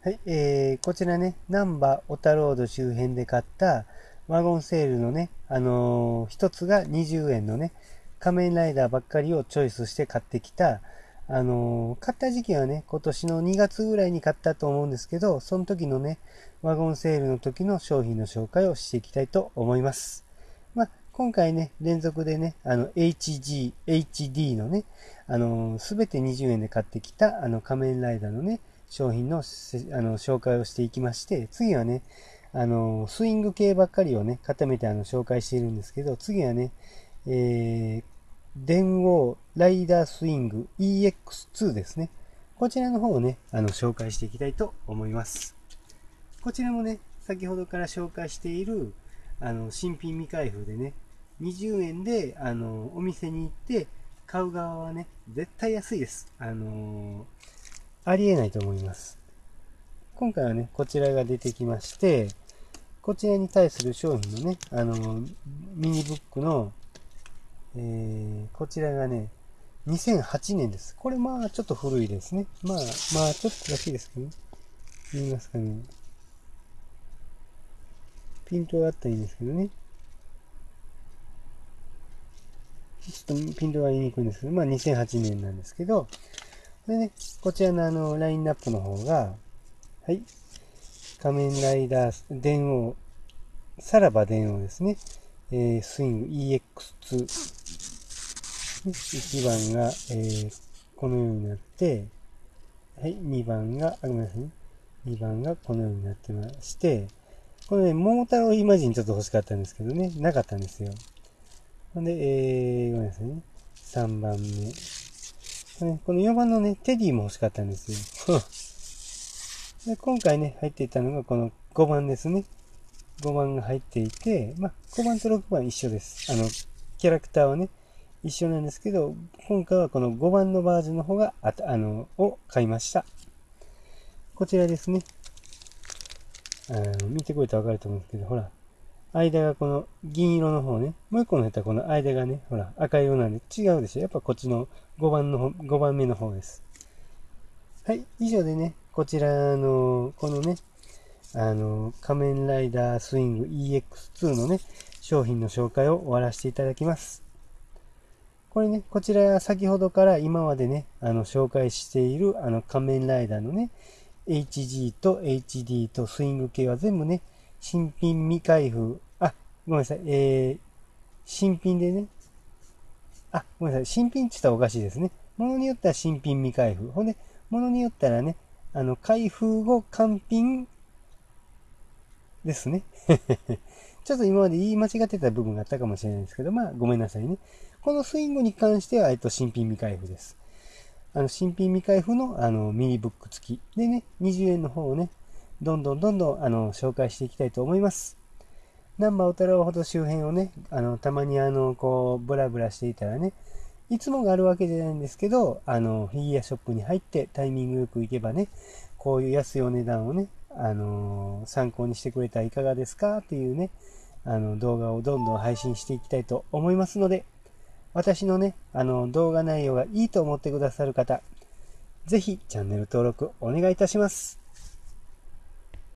はい、こちらね、難波小田ロード周辺で買ったワゴンセールのね、一つが20円のね、仮面ライダーばっかりをチョイスして買ってきた、買った時期はね、今年の2月ぐらいに買ったと思うんですけど、その時のね、ワゴンセールの時の商品の紹介をしていきたいと思います。今回ね、連続でね、HD のね、すべて20円で買ってきた、仮面ライダーのね、商品の紹介をしていきまして、次はね、スイング系ばっかりをね、固めて紹介しているんですけど、次はね、電王ライダースイング EX2 ですね。こちらの方をね、紹介していきたいと思います。こちらもね、先ほどから紹介している、新品未開封でね、20円で、お店に行って買う側はね、絶対安いです。ありえないと思います。今回はね、こちらが出てきまして、こちらに対する商品のね、ミニブックの、こちらがね、2008年です。これまあちょっと古いですね。まあちょっとらしいですけどね。見えますかね。ピントがあったらいいんですけどね。ちょっとピントが言いにくいんですけど、まあ2008年なんですけど、でね、こちらのラインナップの方が、はい、仮面ライダー電王、さらば電王ですね。スイング EX2。1番が、このようになって、はい、2番が、ごめんなさいね。2番がこのようになってまして、このね、桃太郎イマジンちょっと欲しかったんですけどね、なかったんですよ。ほんで、ごめんなさいね。3番目。この4番のね、テディも欲しかったんですよ。で今回ね、入っていたのがこの5番ですね。5番が入っていて、5番と6番一緒です。キャラクターはね、一緒なんですけど、今回はこの5番のバージョンの方が、を買いました。こちらですね。見てくれたらわかると思うんですけど、ほら、間がこの銀色の方ね。もう一個のやったらこの間がね、ほら、赤色なんで違うでしょ。やっぱこっちの5番目の方です。はい、以上でね、こちらの、このね、仮面ライダースイング EX2 のね、商品の紹介を終わらせていただきます。これね、こちら先ほどから今までね、紹介している仮面ライダーのね、HG と HD とスイング系は全部ね、新品未開封、ごめんなさい、新品でね、ごめんなさい、新品って言ったらおかしいですね。ものによっては新品未開封。ほんで、ものによったらね、開封後完品ですね。ちょっと今まで言い間違ってた部分があったかもしれないですけど、ごめんなさいね。このスイングに関しては、新品未開封です。新品未開封の、ミニブック付きでね、20円の方をね、どんどん紹介していきたいと思います。ナンバー小太郎ほど周辺をね、たまにこう、ブラブラしていたらね、いつもがあるわけじゃないんですけど、フィギュアショップに入ってタイミングよく行けばね、こういう安いお値段をね、参考にしてくれたらいかがですかっていうね、動画をどんどん配信していきたいと思いますので、私のね、動画内容がいいと思ってくださる方、ぜひチャンネル登録お願いいたします。